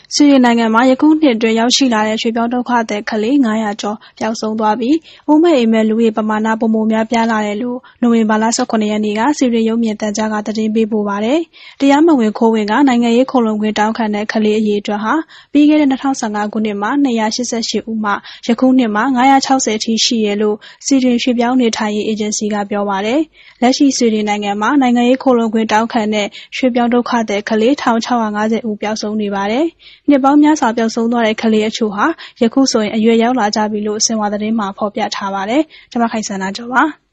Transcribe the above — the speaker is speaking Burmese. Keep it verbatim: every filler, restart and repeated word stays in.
ဆွီဒင်နိုင်ငံမှာယခုနှစ်အတွင်းရောက်ရှိလာတဲ့ရွှေ့ပြောင်းဒုက္ခသည်ကလေးငါးရာကျော်ပျောက်ဆုံးသွားပြီးအိုးမဲ့အိမ်မဲ့လူဦးရေပမာဏပိုမိုများပြားလာတယ်လို့နိုဝင်ဘာလ ၁၇ ရက်နေ့ကဆွီဒင်ရုပ်မြင်သံကြားကသတင်းပေးပို့ပါတယ်။တရားမဝင်ခိုးဝင်ကနိုင်ငံရေးခိုလှုံခွင့်တောင်းခံတဲ့ကလေးအရေအတွက်ဟာပြီးခဲ့တဲ့ ၂၀၁၅ ခုနှစ်မှာ၂၈၈ ဦးမှယခုနှစ်မှာ၅၆၀ အထိရှိတယ်လို့ဆွီဒင်ရွှေ့ပြောင်းနေထိုင်ရေးအေဂျင်စီကပြောပါတယ်။လက်ရှိဆွီဒင်နိုင်ငံမှာနိုင်ငံရေးခိုလှုံခွင့်တောင်းခံတဲ့ရွှေ့ပြောင်းဒုက္ခသည်ကလေး ၁၆၅၀ ဦးပျောက်ဆုံးနေပါတယ်။နှစ်ပေါင်းများစွာပျောက်ဆုံးသွားတဲ့ကလေးအချို့ဟာယခုဆိုရင်အရွယ်ရောက်လာကြပြီလို့ဆင်ဟွာသတင်းမှာဖော်ပြထားပါတယ်။ကျွန်မခိုင်စန္ဒာကျော်ပါ။